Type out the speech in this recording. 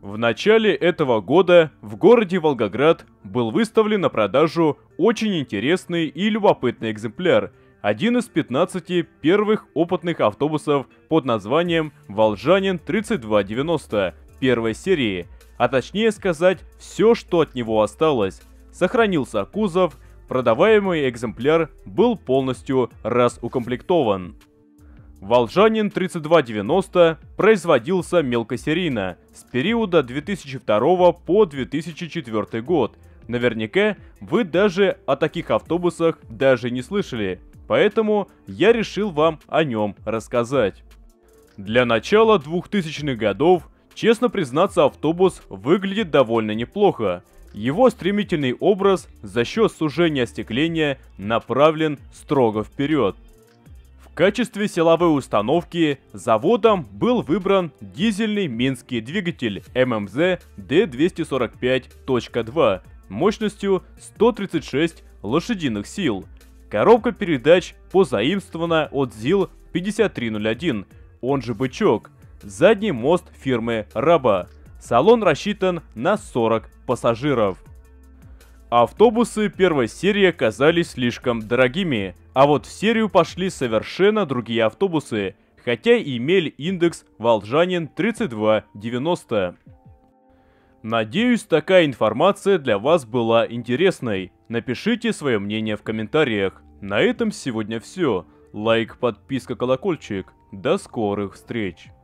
В начале этого года в городе Волгоград был выставлен на продажу очень интересный и любопытный экземпляр. Один из 15 первых опытных автобусов под названием «Волжанин 3290» первой серии. А точнее сказать, все, что от него осталось. Сохранился кузов, продаваемый экземпляр был полностью разукомплектован. Волжанин 3290 производился мелкосерийно с периода 2002 по 2004 год. Наверняка вы даже о таких автобусах даже не слышали, поэтому я решил вам о нем рассказать. Для начала 2000-х годов, честно признаться, автобус выглядит довольно неплохо. Его стремительный образ за счет сужения остекления направлен строго вперед. В качестве силовой установки заводом был выбран дизельный минский двигатель ММЗ D245.2 мощностью 136 лошадиных сил. Коробка передач позаимствована от ЗИЛ-5301, он же бычок. Задний мост фирмы Раба. Салон рассчитан на 40 пассажиров. Автобусы первой серии оказались слишком дорогими, а вот в серию пошли совершенно другие автобусы, хотя и имели индекс Волжанин 3290. Надеюсь, такая информация для вас была интересной. Напишите свое мнение в комментариях. На этом сегодня все. Лайк, подписка, колокольчик. До скорых встреч!